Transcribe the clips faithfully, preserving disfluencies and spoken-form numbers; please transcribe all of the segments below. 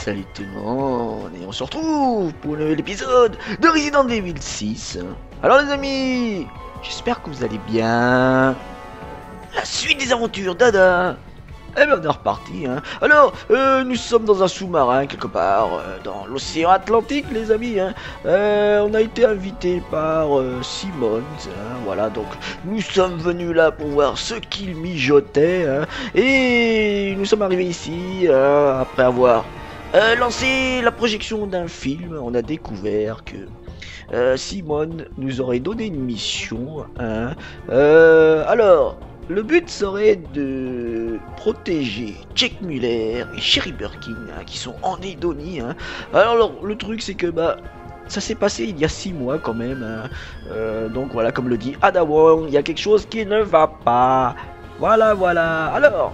salut tout le monde, et on se retrouve pour un nouvel épisode de Resident Evil six. Alors les amis, j'espère que vous allez bien. La suite des aventures d'Ada. Eh bien on est reparti hein. Alors euh, nous sommes dans un sous-marin quelque part euh, dans l'océan Atlantique les amis hein. euh, On a été invité par euh, Simmons hein, voilà, donc nous sommes venus là pour voir ce qu'il mijotait hein. Et nous sommes arrivés ici hein, après avoir euh, lancé la projection d'un film. On a découvert que euh, Simon nous aurait donné une mission hein. euh, Alors le but serait de protéger Jack Muller et Sherry Birkin hein, qui sont en Edonie hein. Alors le truc c'est que bah ça s'est passé il y a six mois quand même hein. euh, Donc voilà, comme le dit Ada Wong, il y a quelque chose qui ne va pas. Voilà voilà. Alors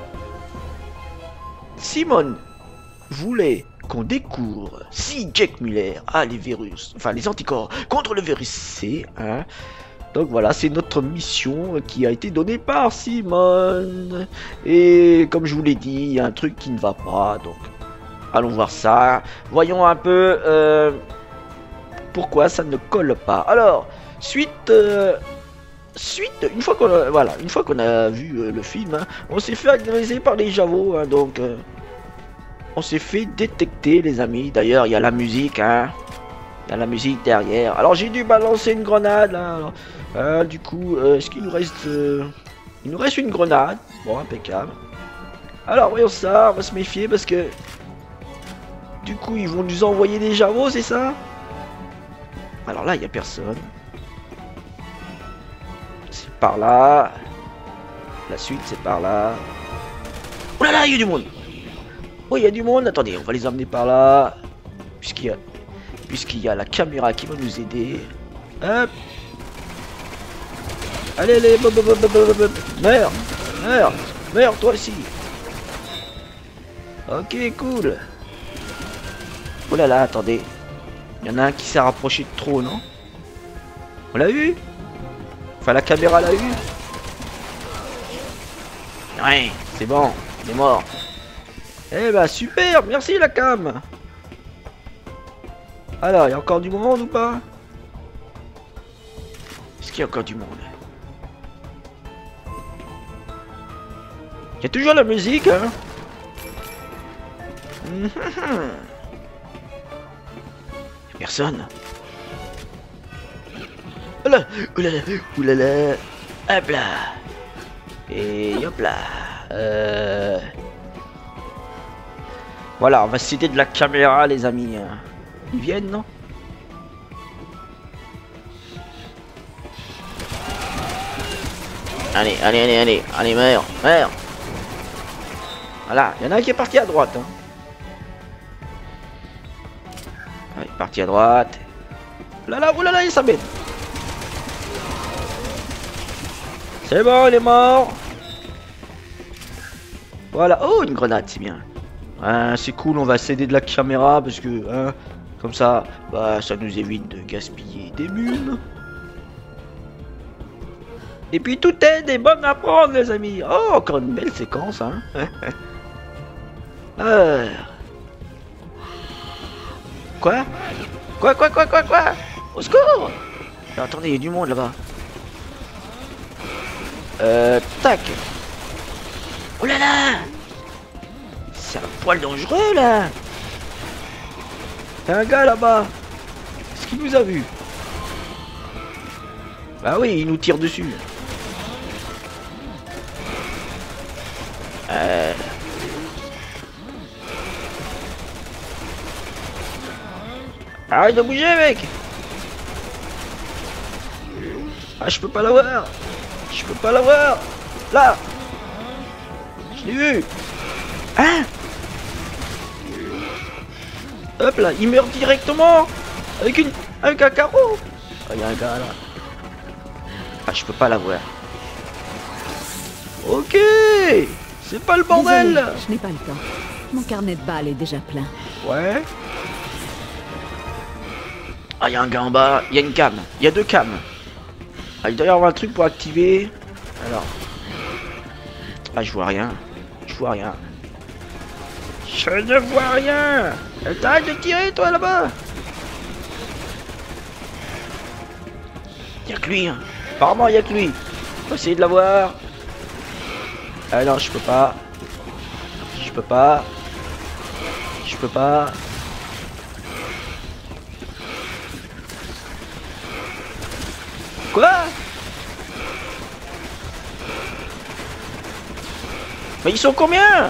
Simon voulait qu'on découvre si Jack Muller a les virus, enfin les anticorps contre le virus C hein. Donc voilà, c'est notre mission qui a été donnée par Simon. Et comme je vous l'ai dit, il y a un truc qui ne va pas. Donc allons voir ça. Voyons un peu euh, pourquoi ça ne colle pas. Alors, suite... Euh, suite, une fois qu'on a, voilà, une fois qu'on a vu euh, le film, hein, on s'est fait agresser par les Javos. Hein, donc, euh, on s'est fait détecter les amis. D'ailleurs, il y a la musique, hein. Il y a la musique derrière. Alors j'ai dû balancer une grenade là. Alors, euh, du coup, euh, est-ce qu'il nous reste... Euh... Il nous reste une grenade. Bon, impeccable. Alors voyons ça, on va se méfier parce que... Du coup, ils vont nous envoyer des Javos, c'est ça? Alors là, il n'y a personne. C'est par là. La suite, c'est par là. Oh là là, il y a du monde. Oh, il y a du monde. Attendez, on va les emmener par là. Puisqu'il y a... Puisqu'il y a la caméra qui va nous aider. Hop. Allez, allez, bop, bop, bop, bop, bop. Meurs, meurs, meurs, toi aussi. Ok, cool. Oh là là, attendez. Il y en a un qui s'est rapproché de trop, non? On l'a eu? Enfin, la caméra l'a eu. Ouais, c'est bon, il est mort. Eh bah, super, merci la cam. Alors, il y a encore du monde ou pas? Est-ce qu'il y a encore du monde? Il y a toujours la musique, hein? Mmh. Personne. Oula, oulala, oulala. Hop là. Et hop là. Euh... Voilà, on va citer de la caméra, les amis. Ils viennent, non? Allez, allez, allez, allez, allez, meurs, meurs. Voilà, il y en a un qui est parti à droite. Hein. Ah, il est parti à droite. Là, là, oulala, il s'embête. C'est bon, il est mort. Voilà, oh, une grenade, c'est bien. Ah, c'est cool, on va céder de la caméra parce que, hein, comme ça, bah, ça nous évite de gaspiller des mines. Et puis tout aide est bonne à prendre, les amis. Oh, encore une belle séquence, hein. Alors. Quoi? Quoi, quoi, quoi, quoi, quoi? Au secours! Alors, attendez, il y a du monde là-bas. Euh, tac. Oh là là! C'est un poil dangereux, là! Y'a un gars là-bas. Est-ce qu'il nous a vu? Bah oui, il nous tire dessus. Euh... Arrête de bouger, mec! Ah, je peux pas l'avoir! Je peux pas l'avoir! Là! Je l'ai vu! Hein? Hop là, il meurt directement! Avec une... avec un carreau! Ah, il y a un gars là. Ah, je peux pas l'avoir. Ok! C'est pas le bordel! Désolée, je n'ai pas le temps. Mon carnet de balles est déjà plein. Ouais. Ah, il y a un gars en bas. Il y a une cam. Il y a deux cams. Ah, il doit y avoir un truc pour activer. Alors. Ah, je vois rien. Je vois rien. Je Je ne vois rien. T'arrêtes de tirer, toi, là-bas. Y'a que lui, hein. Apparemment, y'a que lui. On va essayer de l'avoir. Ah non, je peux pas. Je peux pas. Je peux pas. Quoi? Mais ils sont combien?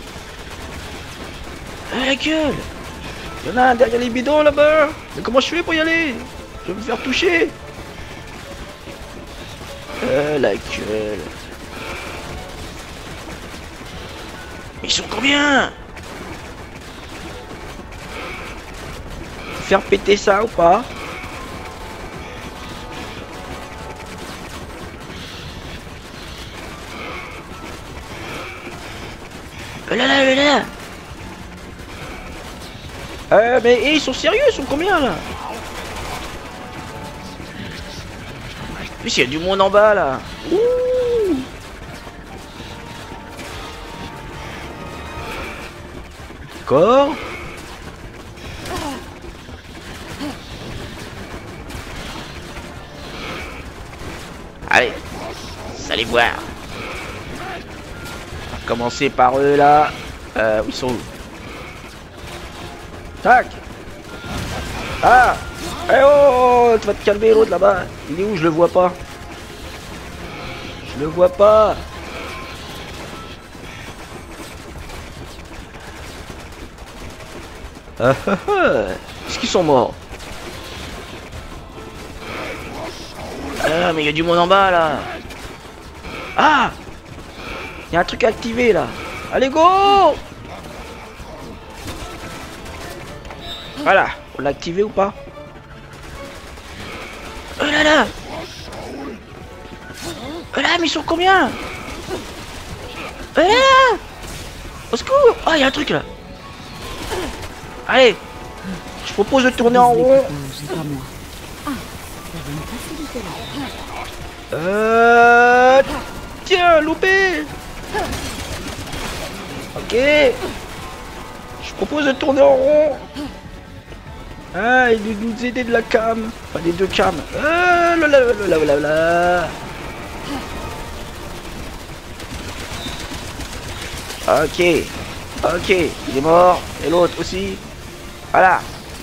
Ah, la gueule! Il y en a un derrière les bidons là-bas! Mais comment je fais pour y aller? Je vais me faire toucher! Ah, la gueule! Mais ils sont combien? Faire péter ça ou pas? Oh là là là là! Euh, mais hey, ils sont sérieux, ils sont combien là? En plus, il y a du monde en bas là. Ouh. D'accord. Allez, allez voir. On va commencer par eux là. Euh, où ils sont où? Tac. Ah. Eh oh, tu vas te calmer l'autre là-bas. Il est où? Je le vois pas. Je le vois pas. Ah ah ah. Est-ce qu'ils sont morts? Ah mais il y a du monde en bas là. Ah. Il y a un truc activé là. Allez go. Voilà, on l'a activé ou pas? Oh là là! Oh là, mais ils sont combien? Oh là là! Au secours! Ah, il y a un truc là! Allez! Je propose de tourner en rond! Euh... Tiens, loupé! Ok! Je propose de tourner en rond! Ah, il veut nous aider de la cam. Enfin, des deux cams. Ah, là, là, là, là, là, là. Ok. Ok. Il est mort. Et l'autre aussi. Voilà.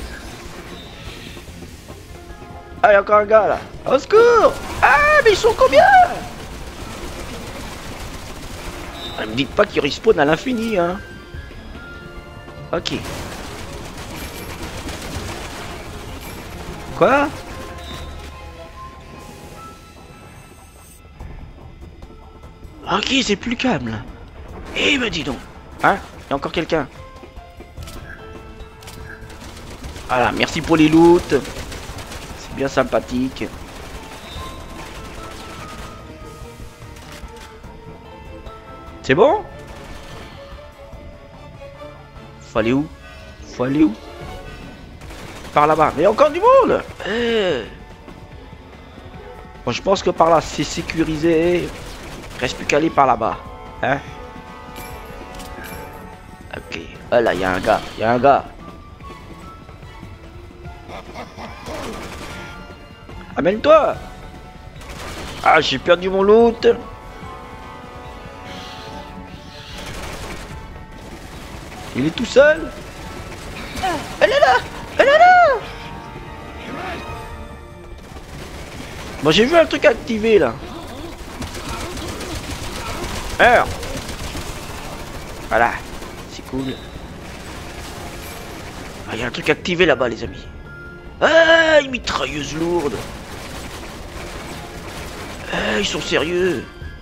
Ah, il y a encore un gars, là. Au secours. Ah, mais ils sont combien? Ne me dites pas qu'ils respawnent à l'infini, hein. Ok. Quoi? Ok, c'est plus calme là. Eh ben dis donc. Hein? Il y a encore quelqu'un. Voilà, merci pour les loots. C'est bien sympathique. C'est bon? Faut aller où? Faut aller où? Par là-bas. Mais il y a encore du monde. Eh. Bon, je pense que par là, c'est sécurisé. Reste plus qu'à aller par là-bas. Hein? Ok. Ah là, il y a un gars. Il y a un gars. Amène-toi. Ah, j'ai perdu mon loot. Il est tout seul. Elle est là. Elle est là. Bon, j'ai vu un truc activé là. Alors. Voilà. C'est cool. Ah, il y a un truc activé là-bas, les amis. Ah, une mitrailleuse lourde. Ah, ils sont sérieux.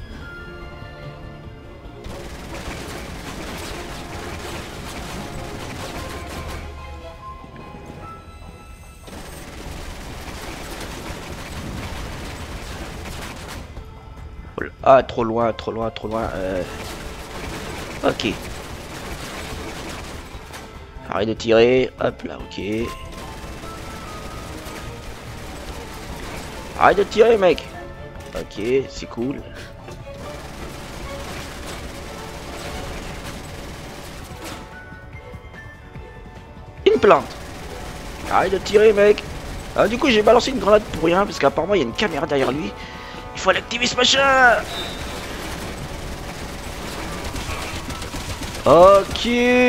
Ah, trop loin, trop loin, trop loin. Euh... Ok. Arrête de tirer. Hop là, ok. Arrête de tirer, mec. Ok, c'est cool. plante. Arrête de tirer, mec. Ah, du coup, j'ai balancé une grenade pour rien, parce qu'apparemment, il y a une caméra derrière lui. Il faut aller activer ce machin. Ok.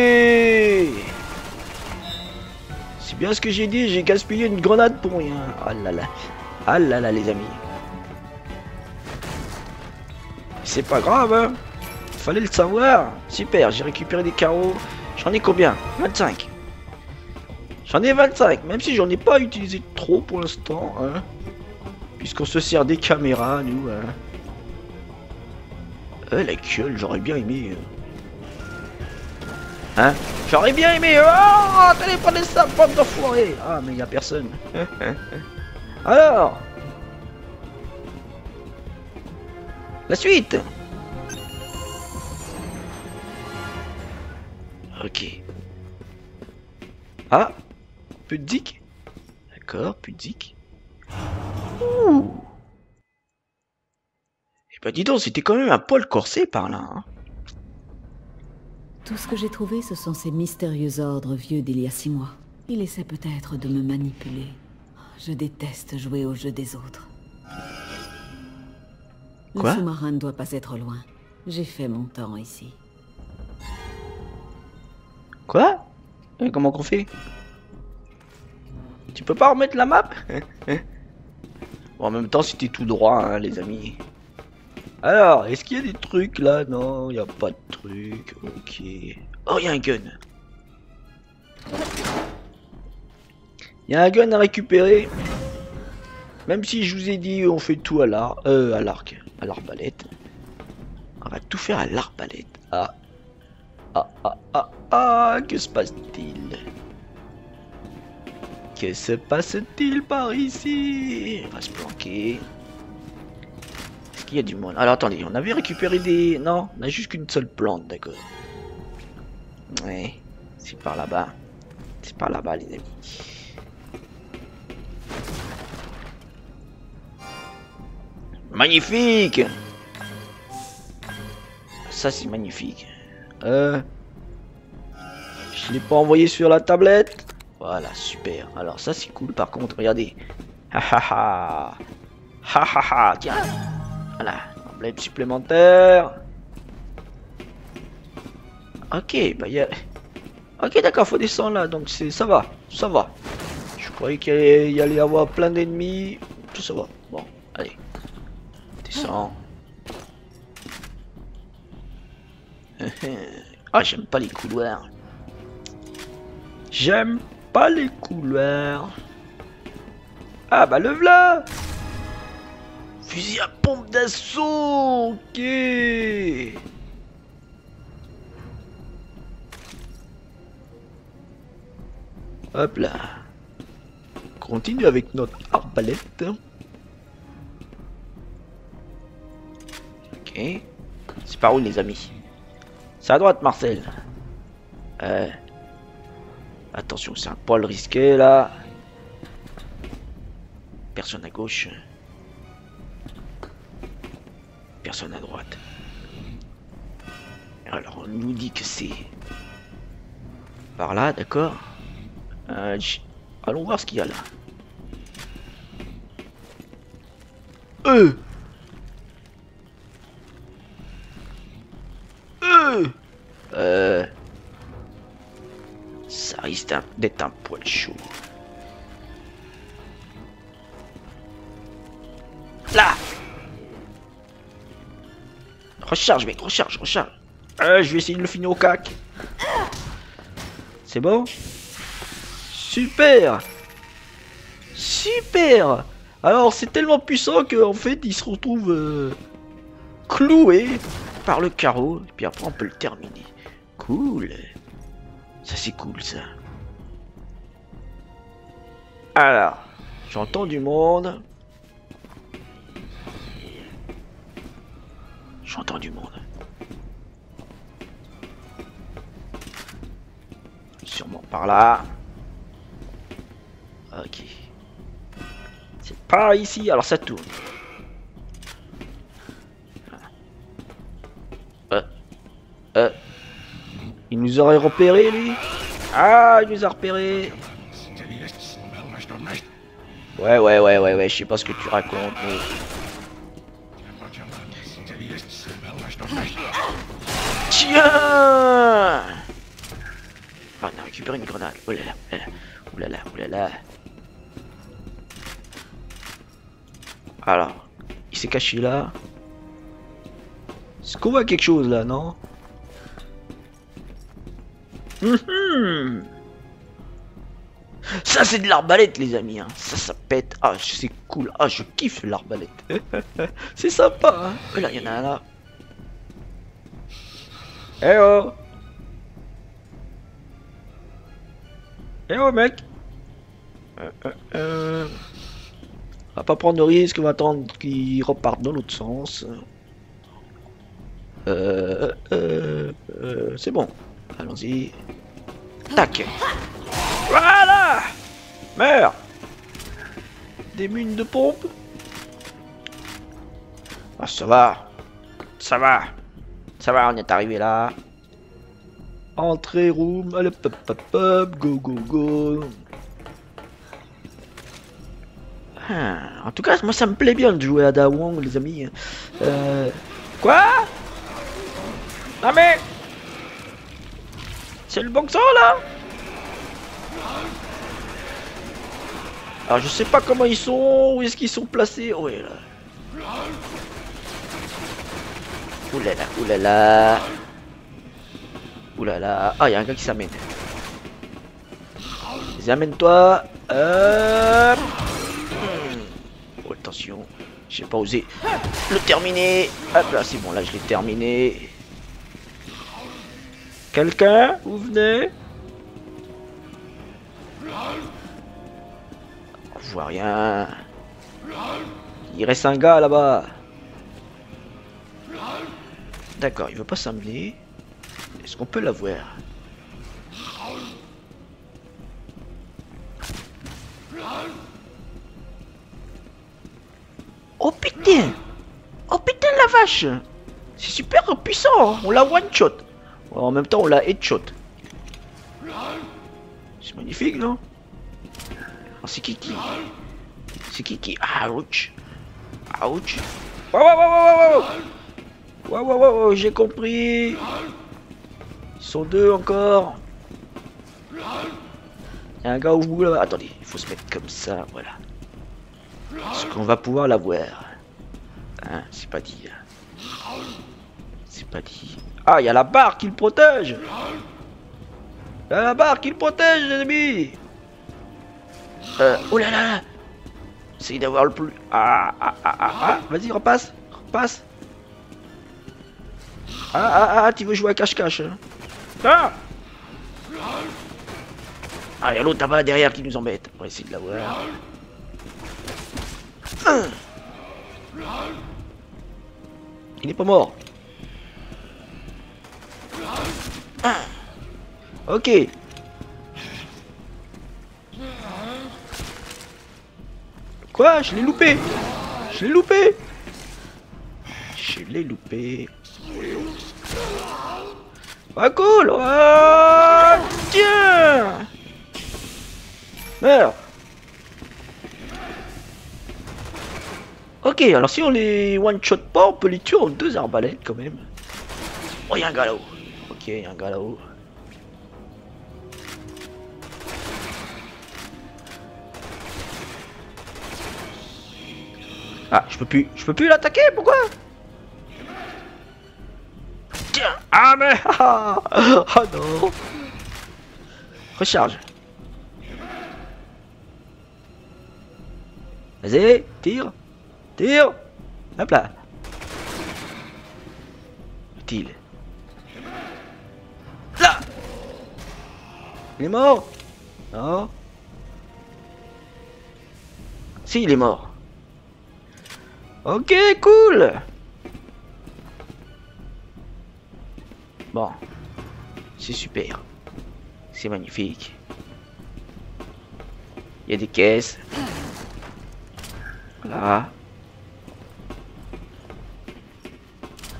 C'est bien ce que j'ai dit, j'ai gaspillé une grenade pour rien. Ah là là. Ah là là, les amis. C'est pas grave, hein. Fallait le savoir. Super, j'ai récupéré des carreaux. J'en ai combien? vingt-cinq. J'en ai vingt-cinq, même si j'en ai pas utilisé trop pour l'instant, hein. Puisqu'on se sert des caméras, nous, hein. Euh, la gueule, j'aurais bien aimé... Euh... Hein? J'aurais bien aimé... Oh, téléphone ça, bande d'enfoirés. Ah, mais y a personne. Alors, la suite. Ok. Ah, pudique. D'accord, pudique. Ouh. Eh ben dis donc, c'était quand même un poil corsé par là, hein. Tout ce que j'ai trouvé, ce sont ces mystérieux ordres vieux d'il y a six mois. Ils essaient peut-être de me manipuler. Je déteste jouer au jeu des autres. Quoi? Le sous-marin ne doit pas être loin. J'ai fait mon temps ici. Quoi? Et comment qu'on fait? Tu peux pas remettre la map? Bon, en même temps, c'était tout droit, hein, les amis. Alors, est-ce qu'il y a des trucs là? Non, il n'y a pas de trucs. Ok. Oh, il y a un gun. Il y a un gun à récupérer. Même si je vous ai dit, on fait tout à l'arc. Euh, à l'arc. À l'arbalète. On va tout faire à l'arbalète. Ah. Ah, ah, ah, ah. Que se passe-t-il? Que se passe-t-il par ici? On va se planquer. Est-ce qu'il y a du monde? Alors attendez, on avait récupéré des... Non, on a juste qu'une seule plante, d'accord. Ouais, c'est par là-bas. C'est par là-bas, les amis. Magnifique! Ça, c'est magnifique. Euh... Je l'ai pas envoyé sur la tablette. Voilà, super. Alors ça, c'est cool. Par contre, regardez. Ha ha ha. Ha ha ha. Tiens. Voilà, emblème supplémentaire. Ok, bah y a... Ok, d'accord, faut descendre là, donc c'est ça va, ça va. Je croyais qu'il allait y allait avoir plein d'ennemis. Tout ça va. Bon, allez. Descends. Ah, j'aime pas les couloirs. J'aime pas les couloirs. Ah bah le v'là. Fusil à pompe d'assaut. Ok. Hop là. Continue avec notre arbalète. Ok. C'est par où les amis? C'est à droite, Marcel. Euh... Attention, c'est un poil risqué là. Personne à gauche. Personne à droite. Alors on nous dit que c'est par là, d'accord. euh, Allons voir ce qu'il y a là. Euh Euh Euh... Ça risque d'être un poil chaud. Là. Recharge mec, recharge, recharge. Euh, je vais essayer de le finir au cac. C'est bon? Super. Super. Alors c'est tellement puissant qu'en fait il se retrouve euh, cloué par le carreau. Et puis après on peut le terminer. Cool. Ça c'est cool ça. Alors, j'entends du monde. J'entends du monde. Sûrement par là. Ok. C'est par ici, alors ça tourne. Euh. Euh. Il nous aurait repéré lui. Ah, il nous a repérés. Ouais, ouais, ouais, ouais, ouais, je sais pas ce que tu racontes, mais... Tiens. Ah, on a récupéré une grenade. Oh là là, oh là là, oh là là. Alors, il s'est caché là. Est-ce qu'on voit quelque chose là, non? Mmh. Ça c'est de l'arbalète les amis, hein. Ça ça pète. Ah c'est cool, ah je kiffe l'arbalète. C'est sympa hein. Oh là il y en a un là. Eh oh. Eh oh mec. euh, euh, euh. On va pas prendre de risque, on va attendre qu'il reparte dans l'autre sens. Euh, euh, euh, c'est bon. Allons-y. Tac. Voilà. Meurs. Des mines de pompe. Ah ça va. Ça va. Ça va, on est arrivé là. Entrée room. Allez pop pop pop. Go go go. Ah, en tout cas, moi ça me plaît bien de jouer à Da Wong les amis. Euh... Quoi? Non mais... C'est le bon sang là? Alors je sais pas comment ils sont, où est-ce qu'ils sont placés. Oh ouais là. Oulala, oulala. Oulala. Ah, il y a un gars qui s'amène. Vas-y, amène-toi. Euh... Oh, attention. J'ai pas osé le terminer. Hop là, c'est bon, là je l'ai terminé. Quelqu'un? Vous venez? Je vois rien. Il reste un gars là-bas. D'accord, il veut pas s'amener. Est-ce qu'on peut l'avoir? Oh putain! Oh putain la vache! C'est super puissant! On l'a one shot! En même temps on l'a headshot. C'est magnifique non? Oh, c'est qui qui? C'est qui qui? Ouch! Ouch! Wow wow wow wow wow! Wow wow wow wow, j'ai compris! Ils sont deux encore! Il y a un gars au bout là-bas. Attendez, il faut se mettre comme ça, voilà. Est-ce qu'on va pouvoir l'avoir? Hein, c'est pas dit. C'est pas dit. Ah, il y a la barre qui le protège! Il y a la barre qui le protège, les amis! Euh, oh là là! Essaye d'avoir le plus... Ah, ah, ah, ah, ah. Vas-y, repasse! Repasse! Ah, ah, ah, tu veux jouer à cache-cache, hein? Ah! Ah, il y a l'autre là-bas derrière qui nous embête. On va essayer de l'avoir. Il n'est pas mort. Ah. Ok. Quoi? Je l'ai loupé. Je l'ai loupé. Je l'ai loupé. Ah cool. Oh, tiens. Meurs. Ok, alors si on les one-shot pas, on peut les tuer en deux arbalètes quand même. Oh, il y a un gars là-haut. Ok, il y a un gars là-haut. Ah, je peux plus. Je peux plus l'attaquer, pourquoi? Tiens. Ah mais... Ah oh, non. Recharge. Vas-y, tire. Tire. Hop là. Utile. Là. Il est mort. Non. Si, il est mort. Ok, cool. Bon. C'est super. C'est magnifique. Il y a des caisses. Là.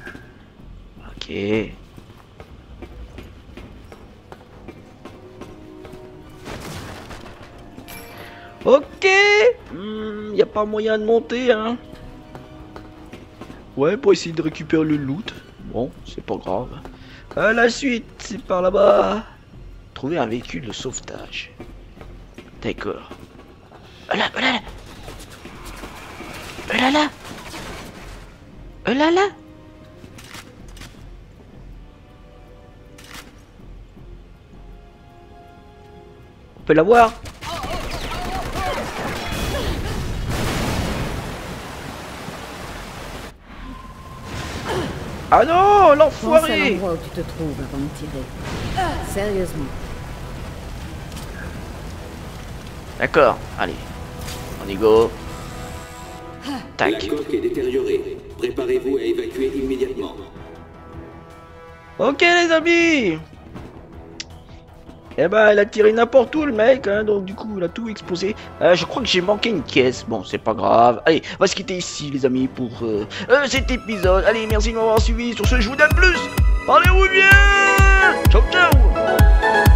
Ok. Ok. Hmm, y a pas moyen de monter, hein. Ouais, pour essayer de récupérer le loot. Bon, c'est pas grave. À la suite, c'est par là-bas. Trouver un véhicule de sauvetage. D'accord. Oh là, oh là là. Oh là là. Oh là là. On peut l'avoir. Ah non, Pense à l'enfoiré. l'endroit où tu te trouves avant de tirer. Sérieusement. D'accord, allez. On y go. Tac. La coque est détériorée. Préparez-vous à évacuer immédiatement. Ok les amis. Eh ben, il a tiré n'importe où le mec, hein, donc du coup il a tout exposé. Euh, je crois que j'ai manqué une caisse, bon c'est pas grave. Allez, on va se quitter ici les amis pour euh, euh, cet épisode. Allez, merci de m'avoir suivi, sur ce je vous donne plus. Allez, oui bien. Ciao ciao.